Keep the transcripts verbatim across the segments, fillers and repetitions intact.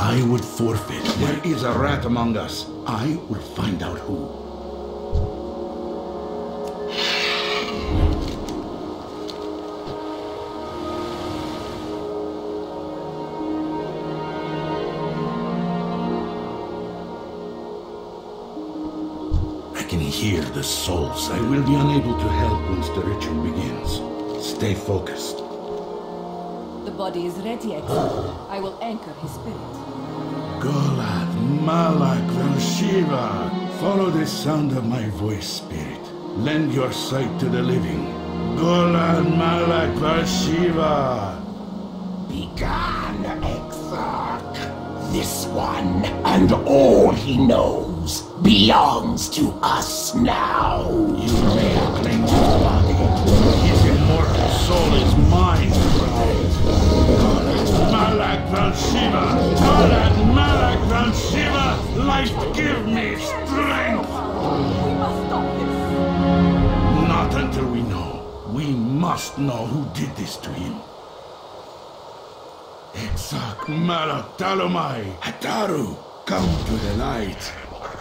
I would forfeit. There is a rat among us. I will find out who. I can hear the souls. I will be unable to help once the ritual begins. Stay focused. The body is ready, Exar. I will anchor his spirit. Golad, Malak, Shiva. Follow the sound of my voice, spirit. Lend your sight to the living. Golad, Malak, Shiva. Begone, Exarch. This one and all he knows belongs to us now. You may claim his body. His immortal soul is mine to protect. Golad, Malak, Shiva. Golad, Malak, Shiva. Life, give me strength. We must stop this. Not until we know. We must know who did this to him. Exarch, Malak, Talomai, Hataru, come to the light.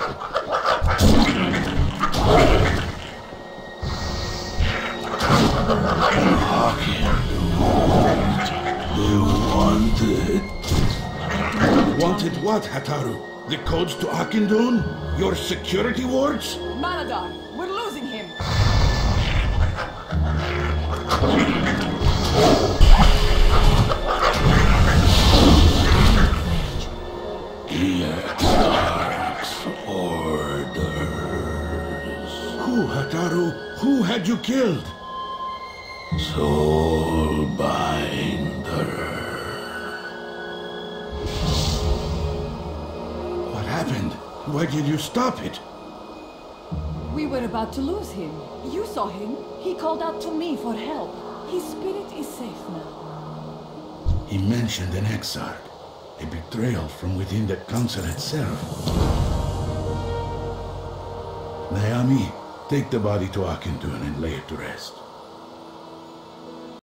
You wanted... Wanted what, Hataru? The codes to Akindun? Your security wards? Maladar, we're losing him. Exarch's orders. Who, Hataru? Who had you killed? Soulbinder. What happened? Why did you stop it? We were about to lose him. You saw him. He called out to me for help. His spirit is safe now. He mentioned an exarch. A betrayal from within the council itself. Naomi, take the body to Akindun and lay it to rest.